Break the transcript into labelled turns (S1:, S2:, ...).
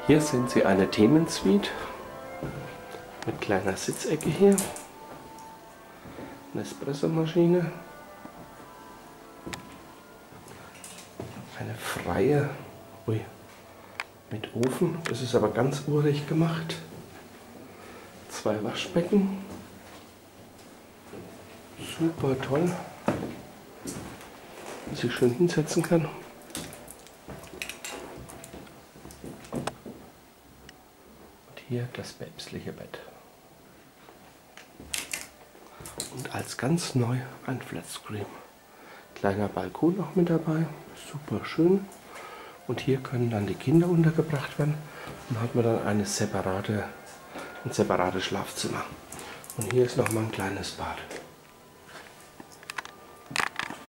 S1: Hier sehen Sie eine Themensuite mit kleiner Sitzecke hier, eine Espressomaschine, eine freie mit Ofen, das ist aber ganz urig gemacht, 2 Waschbecken, super toll, man sich schön hinsetzen kann. Hier das päpstliche Bett. Und als ganz neu ein Flatscreen. Kleiner Balkon noch mit dabei, super schön. Und hier können dann die Kinder untergebracht werden. Und hat man dann ein separates Schlafzimmer. Und hier ist noch mal ein kleines Bad.